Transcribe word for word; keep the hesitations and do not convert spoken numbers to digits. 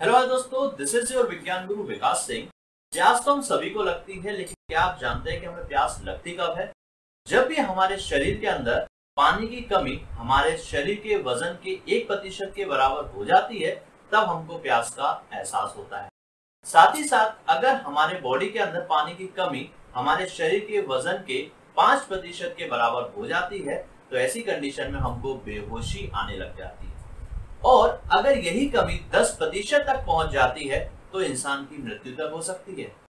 Hello दोस्तों, this is your विज्ञान गुरु विकास सिंह। प्यास तो हम सभी को लगती है, लेकिन क्या आप जानते हैं कि हमें प्यास लगती कब है? जब भी हमारे शरीर के अंदर पानी की कमी हमारे शरीर के वजन के एक प्रतिशत के बराबर हो जाती है, तब हमको प्यास का एहसास होता है। साथ ही साथ अगर हमारे बॉडी के अंदर पानी की कमी हमारे शरीर के वजन के पांच प्रतिशत के बराबर हो जाती है, तो ऐसी कंडीशन में हमको बेहोशी आने लग जाती है। और अगर यही कमी दस प्रतिशत तक पहुंच जाती है तो इंसान की मृत्यु तक हो सकती है।